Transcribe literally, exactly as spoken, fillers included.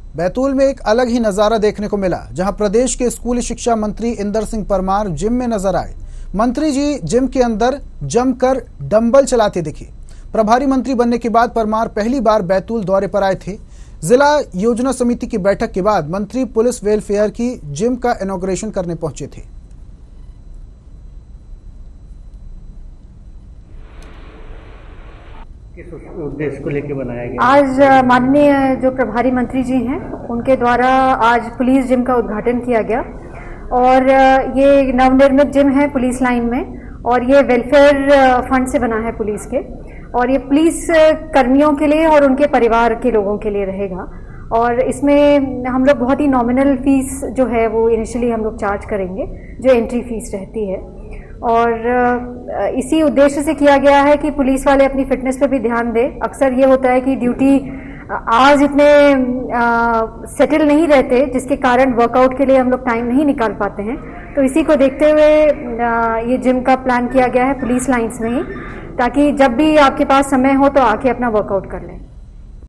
बैतूल में एक अलग ही नजारा देखने को मिला, जहां प्रदेश के स्कूली शिक्षा मंत्री इंदर सिंह परमार जिम में नजर आए। मंत्री जी जिम के अंदर जमकर डंबल चलाते दिखे। प्रभारी मंत्री बनने के बाद परमार पहली बार बैतूल दौरे पर आए थे। जिला योजना समिति की बैठक के बाद मंत्री पुलिस वेलफेयर की जिम का इनॉग्रेशन करने पहुंचे थे। किस उद्देश्य को लेकर बनाया गया? आज माननीय जो प्रभारी मंत्री जी हैं उनके द्वारा आज पुलिस जिम का उद्घाटन किया गया और ये नवनिर्मित जिम है पुलिस लाइन में और ये वेलफेयर फंड से बना है पुलिस के और ये पुलिस कर्मियों के लिए और उनके परिवार के लोगों के लिए रहेगा। और इसमें हम लोग बहुत ही नॉमिनल फीस जो है वो इनिशियली हम लोग चार्ज करेंगे, जो एंट्री फीस रहती है। और इसी उद्देश्य से किया गया है कि पुलिस वाले अपनी फिटनेस पे भी ध्यान दें। अक्सर ये होता है कि ड्यूटी आज इतने सेटल नहीं रहते, जिसके कारण वर्कआउट के लिए हम लोग टाइम नहीं निकाल पाते हैं। तो इसी को देखते हुए आ, ये जिम का प्लान किया गया है पुलिस लाइंस में ही, ताकि जब भी आपके पास समय हो तो आके अपना वर्कआउट कर लें।